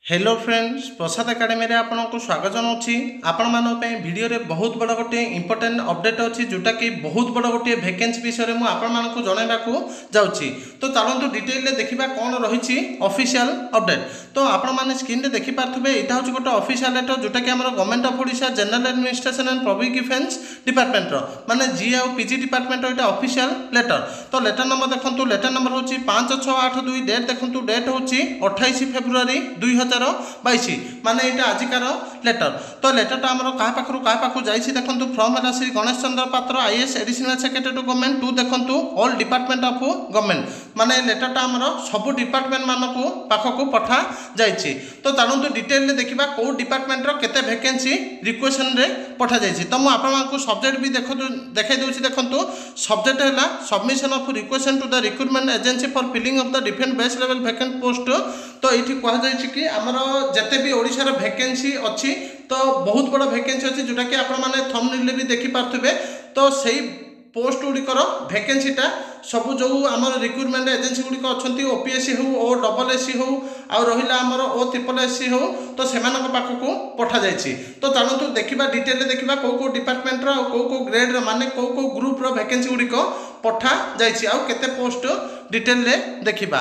Hello friends, प्रसाद academy रे आपको स्वागत जनाऊँगी। आपण मान भिडियो रे बहुत बड़ा गोटे इंपोर्टेंट अपडेट अच्छी जोटा कि बहुत बड़ा गोटे वैकेंसी विषय में आपको जनवाक जाऊँगी। तो चलतु डिटेल देखा कौन रही ऑफिशियल अपडेट। तो आपण मैंने स्क्रीन रे देखि पार्थबे एटा हूँ गोटे ऑफिशियल लेटर जोटा कि आमर government of Odisha general administration and public defence department माने जी आ पीजी डिपार्टमेंट एटा ऑफिशियल लेटर। तो लेटर नंबर देखो, लेटर नंबर हूँ 5682 डेट देखो, डेट हूँ 28 फेब्रुआरी 2022 माने यहाँ आजिकार लेटर। तो लेटरटा आम क्या पाखु जाइए देखो, फ्रम है Shri Ganesh Chandra Patra IAS additional secretary to government to देखो ऑल डिपार्टमेंट ऑफ गवर्नमेंट माने लेटरटा आम सब डिपार्टमेंट मानक पाखक पठा जाइए। तो चलतु डिटेल देखा कौ डिपार्टमेंट केते वैकेंसी रिक्वेशन रे पठा जाइए। तो मुझे सब्जेक्ट भी देखा दूसरी देखो, सब्जेक्ट है submission of requisition to the recruitment agency for filling of the different base level vacant post. तो ये कहुई कि आमर जिते भी ओडिशार वैकेंसी अच्छी, तो बहुत बड़ा वैकेंसी अच्छी जोटा कि आपण मैंने थंबनेल भी देखि पार्थबे। तो सही पोस्ट गुड़िकर वैकेंसीटा सब जो आम रिक्रुटमेंट एजेंसी गुड़िक अच्छा ओपीएससी हो ओ डबल एससी हो आ रहा आमर ओ ट्रिपल एससी हो, तो से पाखक पठा जाइए। तो चलतु देखा डिटेल देखा कौ कौ डिपार्टमेंटर कौ ग्रेड माने कौ कौ ग्रुप्र वैकेंसी गुड़िक पठा जाइए आउ केते पोस्ट डिटेल देखा।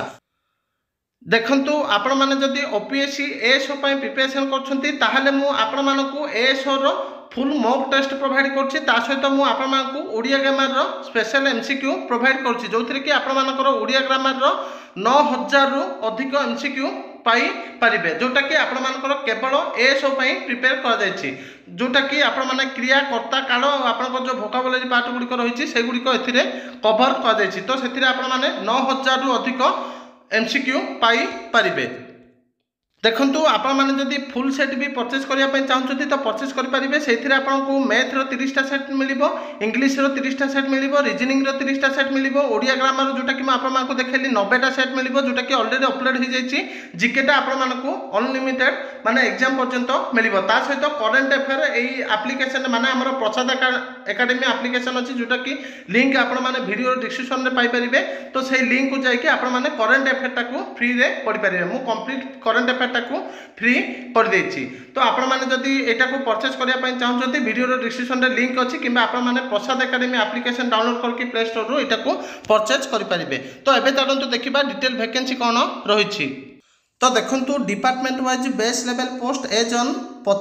देखंतु आपण माने जदि ओपीएससी एएसओ पई प्रिपरेशन करछंती ताहाले मु आपण मानकु एएसओ रो फुल मॉक टेस्ट प्रोवाइड करछि। ता सहित मु आपण मानकु ओडिया ग्रामर रो स्पेशल एमसीक्यू प्रोवाइड करछि, जोथिरे कि आपण मानकर ओडिया ग्रामर रो 9000 रु अधिक एमसीक्यू पाई परिबे, जोटा कि आपण मानकर केवल एएसओ पई प्रिपेयर कर जायछि। जोटा कि आपण माने क्रिया कर्ता काल आपण जो वोकाबुलरी पार्ट गुडी रहिछि से गुडी एथिरे कवर कर जायछि। तो सेथिरे आपण माने 9000 रु अधिक एमसीक्यू पाई परिबे। देखंतु आपण माने जदि फुल सेट भी परचेस करिया पय चाहउछथि तो परचेस करि परिबे। सेथिरे आपनको मैथ रो 30 टा सेट मिलिबो, इंग्लिश रो 30 टा सेट मिलिबो, रीजनिंग रो 30 टा सेट मिलिबो, ओडिया ग्रामर जोटा कि आपण मानको देखेली 90 टा सेट मिलिबो, जोटा कि ऑलरेडी अपलोड हो जाइछि। जीकेटा आपण मानको अनलिमिटेड माने एग्जाम पर्यंत मिलिबो। ता सहित करंट अफेयर एई एप्लीकेशन माने हमर प्रसाद एकेडमी एप्लीकेशन अछि, जोटा कि लिंक आपण माने वीडियो डिस्क्रिप्शन रे पाई परिबे। तो सेही लिंक को जाई कि आपण माने करंट अफेयर टाको फ्री रे पढि परिबे। मु कंप्लीट करंट अफेयर टाको फ्री कर देछि। तो आपण माने जदि एटा को परचेस करिया पय चाहउछथि वीडियो रो डिस्क्रिप्शन रे लिंक अछि, किबा आपण माने प्रसाद एकेडमी एप्लीकेशन डाउनलोड करके प्ले स्टोर रो एटा को परचेस करि परिबे। तो एबे चलंतु देखिबा डिटेल वैकेंसी कोन रहिछि। तो देखंतु department wise base level post as on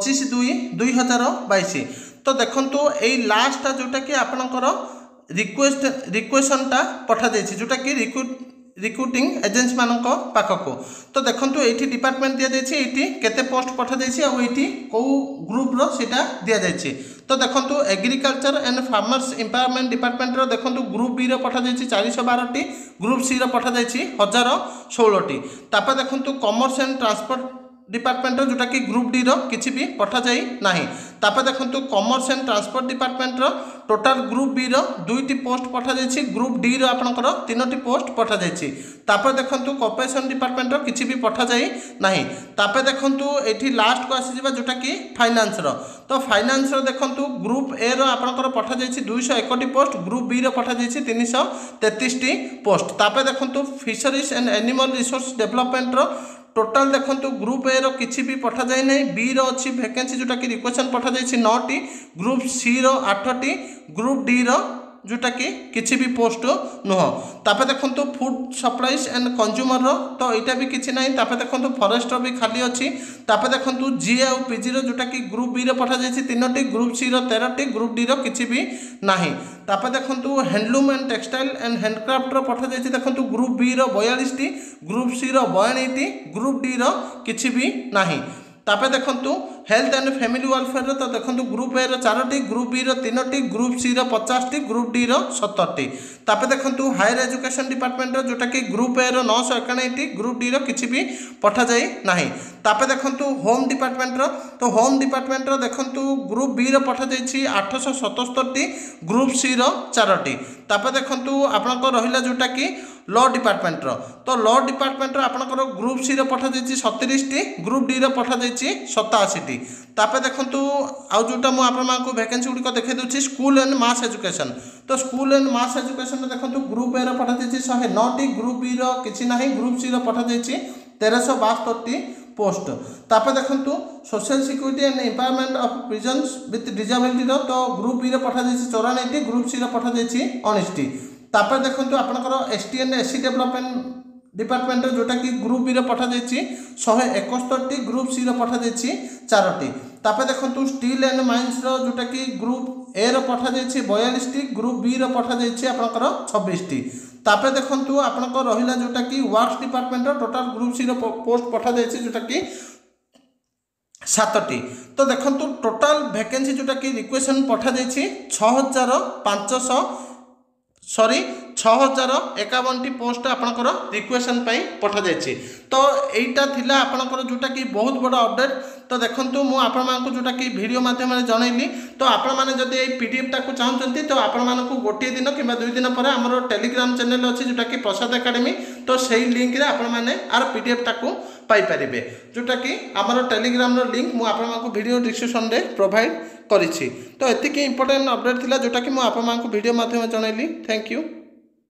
25/2/2022। तो देखंतु एई लास्ट जोटा कि आपनकर रिक्वेशनटा पठा जाइछि, जोटा कि रिक्रुटिंग एजेंसी मानक पाखक। तो देखंतु एठी डिपार्टमेंट दिया जाइछि, एठी केते पोस्ट पठा जाइछि आ एठी को ग्रुप रो सेटा दिया जाइछि। तो देखंतु agriculture and farmers empowerment department रो देखंतु ग्रुप बी रो पठा जाइछि 412 टी, ग्रुप सी रो पठा जाइछि 1016 टी। तापर देखंतु कॉमर्स एंड ट्रांसपोर्ट डिपार्टमेंट रो जोटा कि ग्रुप डी रो किछि भी पठा जाई नाही। तापर देखंतु कॉमर्स एंड ट्रांसपोर्ट डिपार्टमेंट रो टोटल ग्रुप बी रो 2टी पोस्ट पठा जाइछि, ग्रुप डी रो आपनकर 3टी पोस्ट पठा जाइछि। तापर देखंतु कॉर्पोरेशन डिपार्टमेंट रो किछि भी पठा जाई नाही। तापर देखंतु एठी लास्ट को आसी जिबा जोटा कि फाइनेंस रो। तो फाइनेंस रो देखंतु ग्रुप ए रो आपनकर पठा जाइछि 201 टी पोस्ट, ग्रुप बी रो पठा जाइछि 333 टी पोस्ट। तापर देखंतु fisheries and animal resource development रो टोटाल देखंतु ग्रुप ए रो किछि भी पठा जाय नै, बी रो अछि वैकेंसी जोटा कि रिक्वेशन पठा जाइछि 9 टी, ग्रुप सी रो 8 टी, ग्रुप डी रो जोटा कि किछि भी पोस्ट नुह। तापर देखंतु फूड सप्लाईज एंड कंज्यूमर रो तो एटा भी किछि नै। तापर देखंतु फॉरेस्ट रो भी खाली अछि। तापर देखंतु जी आ पीजी रो जोटा कि ग्रुप बी रो पठा जाइछि 3 टी, ग्रुप सी रो 13 टी, ग्रुप डी रो किछि भी नाही। तापर देखंतु handloom and textile and handcraft रो पठा जाइछि देखंतु ग्रुप बी रो 42 टी, ग्रुप सी रो 42 टी, ग्रुप डी रो किछि भी नाही। तापर देखंतु हेल्थ एंड फैमिली वेलफेयर रो तो देखंतु ग्रुप ए रो 4 टी, ग्रुप बी रो 3 टी, ग्रुप सी रो 50 टी, ग्रुप डी रो 70 टी। तापर देखंतु हायर एजुकेशन डिपार्टमेंट रो जोटा कि ग्रुप ए रो 991 टी, ग्रुप डी रो किछि भी पठा जाई नाही। तापर देखंतु होम डिपार्टमेंट रो तो होम डिपार्टमेंट रो देखंतु ग्रुप बी रो पठा जाइछि 877 टी, ग्रुप सी रो 4 टी। तापर देखंतु आपनको रहिला जोटा कि लॉ डिपार्टमेंट रो तो लॉ डिपार्टमेंट रो आपनको ग्रुप सी रो पठा जाइछि 37 टी, ग्रुप डी रो पठा जाइछि 87 टी। तापर देखंतु आ जोटा मु आपण मानकु वैकेंसी गुडी को देखै दोछि स्कूल एंड मास एजुकेशन। तो स्कूल एंड मास एजुकेशन देखंतु ग्रुप ए रो पठा जाइछि 109 टी, ग्रुप बी रो किछि नाही, ग्रुप सी रो पठा जाइछि 1372 टी, पोस्ट। तापर देखंतु social security and empowerment of persons with disability तो ग्रुप बी रे पठा जायछि 94, ग्रुप सी रे पठा जायछि 19। तापर देखंतु आपनकर ST and SC development department जोटा कि ग्रुप बी रे पठा जायछि 171, ग्रुप सी रे पठा जायछि 4टी। तापर देखंतु स्टील एंड माइंस रो जोटा कि ग्रुप ए रे पठा जायछि 42टी, ग्रुप बी रे पठा जायछि आपनकर 26टी। तापर देखंतु आपनकर रहिला जोटा कि वर्क्स डिपार्टमेंट रो टोटल ग्रुप सी रो पोस्ट पठा जायछि जोटा कि 7टी। तो देखंतु टोटल वैकेंसी जोटा कि रिक्वेशन पठा जायछि 6051टी पोस्ट आपनकर रिक्वेशन पई पठा जायछि। तो एटा थिला आपनकर जोटा कि बहुत बड़ अपडेट। तो देखंतु मु आपण मानकु जोटा कि वीडियो माध्यम रे जणैली। तो आपण माने जदि ए पीडीएफ टाकू चाहउचंती तो आपण मानकु गोटे दिन किबा 2 दिन पर हमरो टेलीग्राम चैनल अछि जोटा कि प्रसाद एकेडमी। तो सेही लिंक रे आपण माने आर पीडीएफ टाकू पाई परिबे जोटा कि हमरो टेलीग्राम रो लिंक मु आपण मानकु वीडियो डिस्क्रिप्शन रे प्रोवाइड करिछि। तो एतिके इंपोर्टेंट अपडेट थिला जोटा कि मु आपण मानकु वीडियो माध्यम रे जणैली। Thank you.